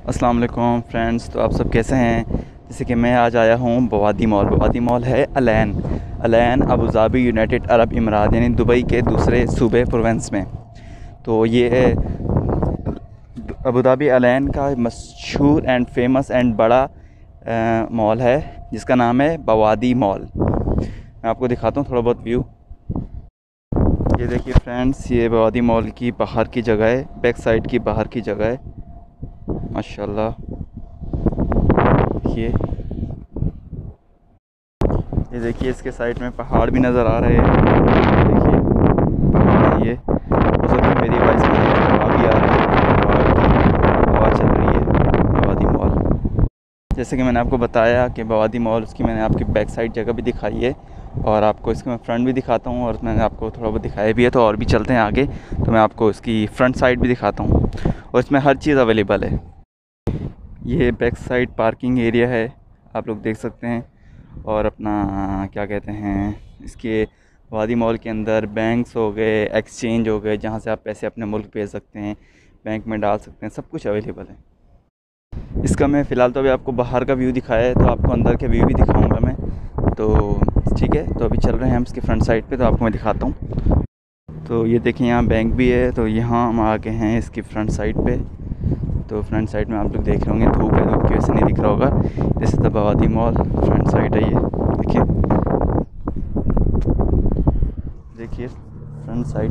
अस्सलाम वालेकुम फ्रेंड्स। तो आप सब कैसे हैं? जैसे कि मैं आज आया हूँ बवादी मॉल। बवादी मॉल है Al Ain Abu Dhabi United Arab Emirates यानी दुबई के दूसरे सूबे प्रोविंस में। तो ये है अबू धाबी अलैन का मशहूर एंड फेमस एंड बड़ा मॉल है जिसका नाम है बवादी मॉल। मैं आपको दिखाता हूँ थोड़ा बहुत व्यू। ये देखिए फ्रेंड्स, ये बवादी मॉल की बाहर की जगह है, बैक साइड की बाहर की जगह है। माशाल्लाह देखिए, ये देखिए इसके साइड में पहाड़ भी नज़र आ रहे हैं। देखिए पहाड़ है ये, हो सकता है मेरी वॉइस में हवा भी आ रही है, पहाड़ की हवा चल रही है। बवादी मॉल, जैसे कि मैंने आपको बताया कि बवादी मॉल, उसकी मैंने आपकी बैक साइड जगह भी दिखाई है और आपको इसका मैं फ्रंट भी दिखाता हूँ और मैंने आपको थोड़ा बहुत दिखाया भी है। तो और भी चलते हैं आगे, तो मैं आपको इसकी फ्रंट साइड भी दिखाता हूँ और इसमें हर चीज़ अवेलेबल है। ये बैक साइड पार्किंग एरिया है, आप लोग देख सकते हैं। और अपना क्या कहते हैं, इसके वादी मॉल के अंदर बैंक्स हो गए, एक्सचेंज हो गए, जहाँ से आप पैसे अपने मुल्क भेज सकते हैं, बैंक में डाल सकते हैं, सब कुछ अवेलेबल है। इसका मैं फ़िलहाल तो अभी आपको बाहर का व्यू दिखाया है, तो आपको अंदर के व्यू भी दिखाऊंगा मैं। तो ठीक है, तो अभी चल रहे हैं हम इसकी फ्रंट साइड पे, तो आपको मैं दिखाता हूँ। तो ये देखिए यहाँ बैंक भी है। तो यहाँ हम आ गए हैं इसकी फ्रंट साइड पे। तो फ्रंट साइड में आप लोग देख रहे होंगे, धूप है, धूप की वजह से नहीं दिख रहा होगा। This is the Bawadi Mall, front side है ये। देखिए देखिए फ्रंट साइड,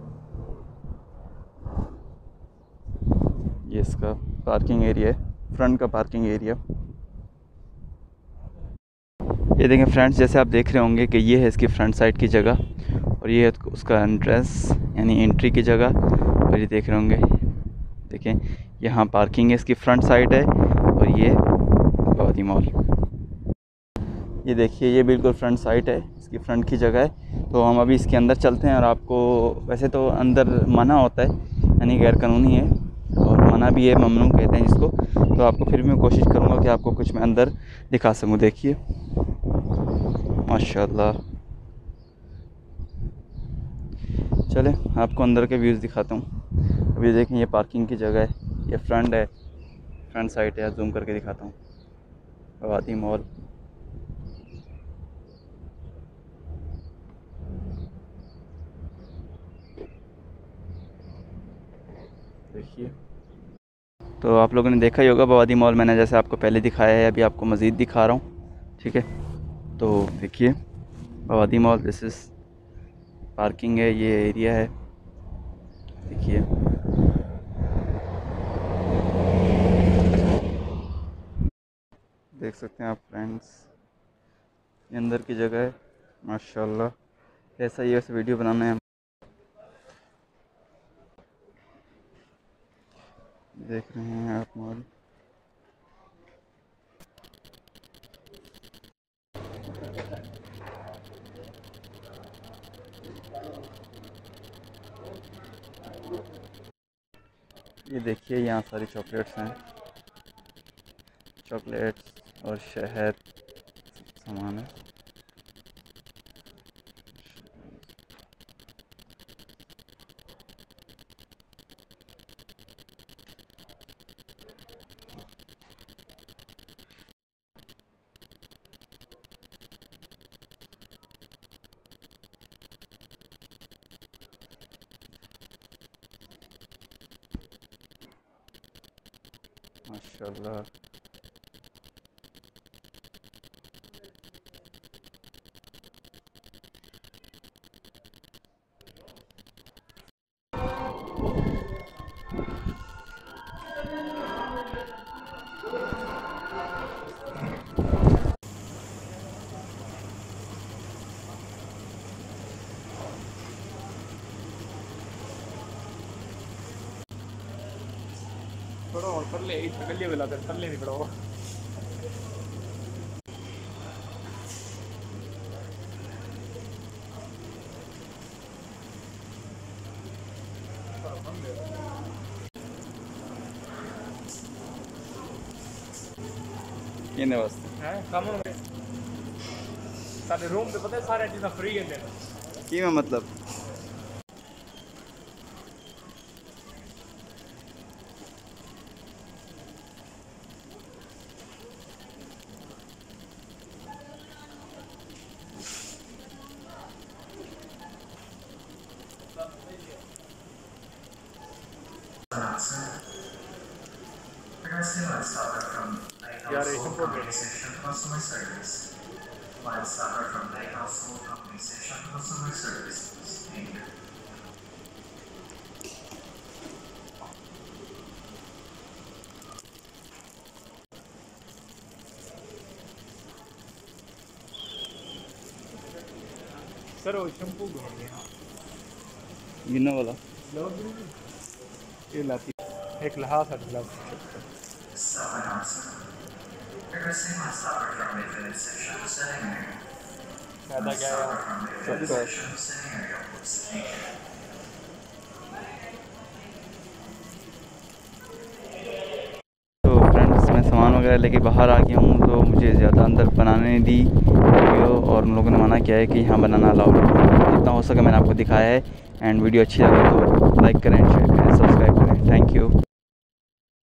ये इसका पार्किंग एरिया है, फ्रंट का पार्किंग एरिया। ये देखें फ्रेंड्स, जैसे आप देख रहे होंगे कि ये है इसकी फ्रंट साइड की जगह और ये है उसका एंट्रेंस यानी एंट्री की जगह। और ये देख रहे होंगे, देखें यहाँ पार्किंग है, इसकी फ्रंट साइड है और ये बवादी मॉल। ये देखिए, ये बिल्कुल फ्रंट साइड है, इसकी फ्रंट की जगह है। तो हम अभी इसके अंदर चलते हैं और आपको, वैसे तो अंदर मना होता है यानी गैर कानूनी है, और मना भी है, ममनू कहते हैं जिसको। तो आपको फिर भी मैं कोशिश करूँगा कि आपको कुछ मैं अंदर दिखा सकूँ। देखिए माशाल्लाह। चलें आपको अंदर के व्यूज़ दिखाता हूँ। अभी देखें ये पार्किंग की जगह है, ये फ्रंट है, फ्रंट साइड है, जूम करके दिखाता हूँ। बवादी मॉल, देखिए। तो आप लोगों ने देखा ही होगा बवादी मॉल, मैंने जैसे आपको पहले दिखाया है, अभी आपको मज़ीद दिखा रहा हूँ। ठीक है, तो देखिए Bawadi Mall, this is parking है, ये एरिया है। देखिए देख सकते हैं आप फ्रेंड्स, ये अंदर की जगह है। माशाल्लाह ऐसा ही वैसे वीडियो बनाना है। देख रहे हैं आप मॉल, ये देखिए यहाँ सारी चॉकलेट्स हैं, चॉकलेट्स और शहद सामान है। माशाल्लाह थोड़ा और कर ले, इस गली वाला कर ले, नहीं पड़ा। ये बस हैं कम हो गए सारे रूम पे, पता है सारे चीज़ें फ्री है। की में मतलब यार ये शैम्पू ले लेंगे। सर वो शैम्पू ढूंढ गिनो वाला ये लाती एक लहास है ग्लास फायदा क्या है तो फ्रेंड्स मैं सामान वगैरह लेके बाहर आ गया हूँ, तो मुझे ज़्यादा अंदर बनाने नहीं दी वीडियो, और उन लोगों ने मना किया है कि यहाँ बनाना अलाउड है। जितना हो सके मैंने आपको दिखाया है। एंड वीडियो अच्छी लगे तो लाइक करें, शेयर करें, सब्सक्राइब करें। Thank you.